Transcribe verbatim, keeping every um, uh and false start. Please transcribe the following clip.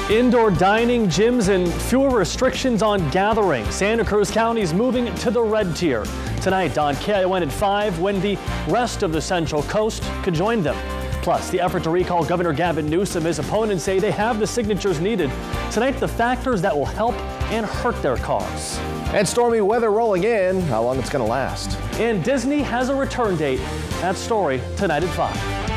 Indoor dining, gyms, and fewer restrictions on gatherings. Santa Cruz County is moving to the red tier. Tonight on K I O N at five, when the rest of the Central Coast could join them. Plus, the effort to recall Governor Gavin Newsom, his opponents say they have the signatures needed. Tonight, the factors that will help and hurt their cause. And stormy weather rolling in, how long it's going to last. And Disney has a return date. That story tonight at five.